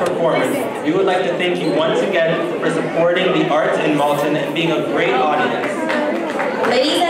performers. We would like to thank you once again for supporting the arts in Malton and being a great audience. Ladies